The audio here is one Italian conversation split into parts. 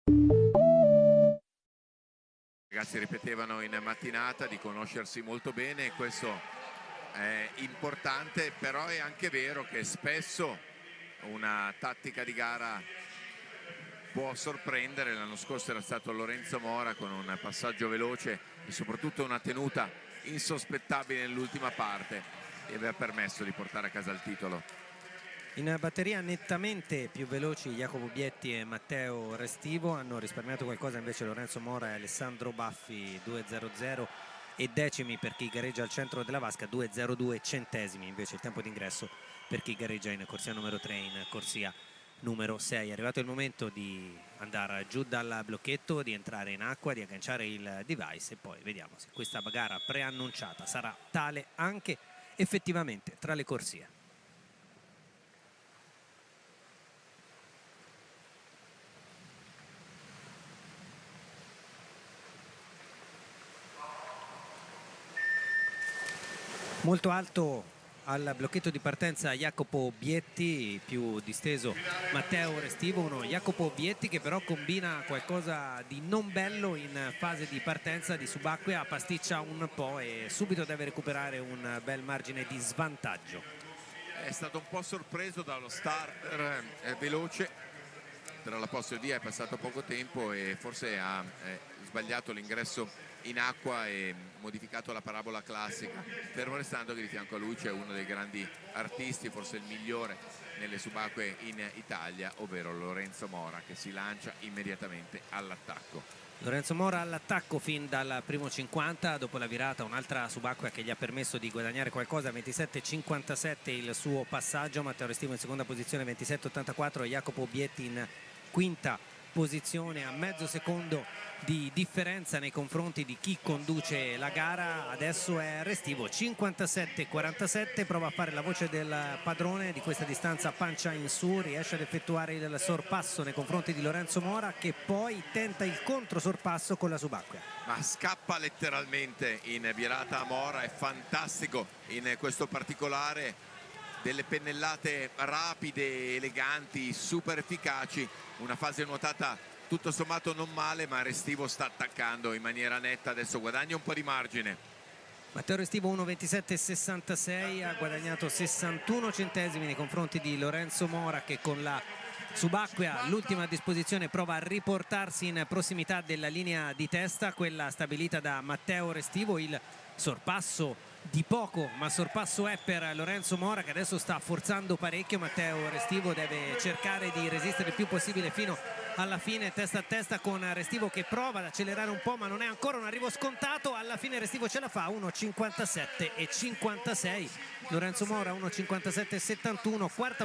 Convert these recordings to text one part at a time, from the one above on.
I ragazzi ripetevano in mattinata di conoscersi molto bene e questo è importante, però è anche vero che spesso una tattica di gara può sorprendere. L'anno scorso era stato Lorenzo Mora con un passaggio veloce e soprattutto una tenuta insospettabile nell'ultima parte e aveva permesso di portare a casa il titolo. In batteria nettamente più veloci Jacopo Bietti e Matteo Restivo, hanno risparmiato qualcosa invece Lorenzo Mora e Alessandro Baffi, 2.00 e decimi per chi gareggia al centro della vasca, 2.02 centesimi invece il tempo d'ingresso per chi gareggia in corsia numero 3 in corsia numero 6. È arrivato il momento di andare giù dal blocchetto, di entrare in acqua, di agganciare il device e poi vediamo se questa gara preannunciata sarà tale anche effettivamente tra le corsie. Molto alto al blocchetto di partenza Jacopo Bietti, più disteso Matteo Restivo, uno Jacopo Bietti che però combina qualcosa di non bello in fase di partenza di subacquea, pasticcia un po' e subito deve recuperare un bel margine di svantaggio. È stato un po' sorpreso dallo starter veloce, tra la posta e via è passato poco tempo e forse ha sbagliato l'ingresso in acqua e modificato la parabola classica, fermo restando che di fianco a lui c'è uno dei grandi artisti, forse il migliore nelle subacquee in Italia, ovvero Lorenzo Mora, che si lancia immediatamente all'attacco. Lorenzo Mora all'attacco fin dal primo 50, dopo la virata un'altra subacquea che gli ha permesso di guadagnare qualcosa, 27,57 il suo passaggio, Matteo Restivo in seconda posizione 27,84, Jacopo Bietti in quinta posizione a mezzo secondo di differenza nei confronti di chi conduce la gara. Adesso è Restivo 57,47, prova a fare la voce del padrone di questa distanza pancia in su, riesce ad effettuare il sorpasso nei confronti di Lorenzo Mora che poi tenta il controsorpasso con la subacquea. Ma scappa letteralmente in virata a Mora, è fantastico in questo particolare, delle pennellate rapide, eleganti, super efficaci, una fase nuotata tutto sommato non male, ma Restivo sta attaccando in maniera netta, adesso guadagna un po' di margine. Matteo Restivo 1,27,66, ha guadagnato 61 centesimi nei confronti di Lorenzo Mora che con la subacquea l'ultima a disposizione prova a riportarsi in prossimità della linea di testa, quella stabilita da Matteo Restivo. Il sorpasso di poco, ma sorpasso è per Lorenzo Mora che adesso sta forzando parecchio. Matteo Restivo deve cercare di resistere il più possibile fino alla fine, testa a testa con Restivo che prova ad accelerare un po' ma non è ancora un arrivo scontato. Alla fine Restivo ce la fa, 1,57,56, Lorenzo Mora 1,57,71,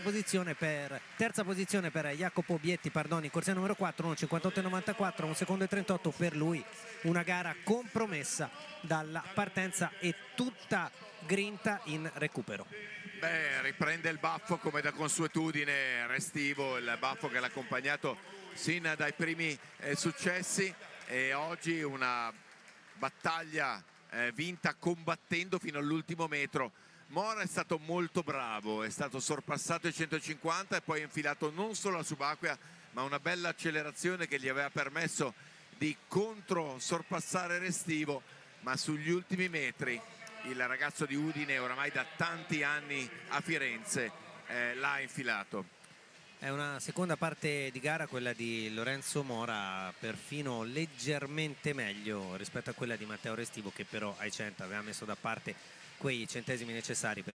terza posizione per Jacopo Bietti, in corsia numero 4, 1,58,94, 1 secondo e 38 per lui. Una gara compromessa dalla partenza e tutta grinta in recupero. Beh, riprende il baffo come da consuetudine Restivo, il baffo che l'ha accompagnato sin dai primi successi, e oggi una battaglia vinta combattendo fino all'ultimo metro. Mora è stato molto bravo, è stato sorpassato i 150 e poi ha infilato non solo la subacquea ma una bella accelerazione che gli aveva permesso di contro sorpassare Restivo, ma sugli ultimi metri il ragazzo di Udine, oramai da tanti anni a Firenze, l'ha infilato. È una seconda parte di gara quella di Lorenzo Mora, perfino leggermente meglio rispetto a quella di Matteo Restivo che però ai 100 aveva messo da parte quei centesimi necessari per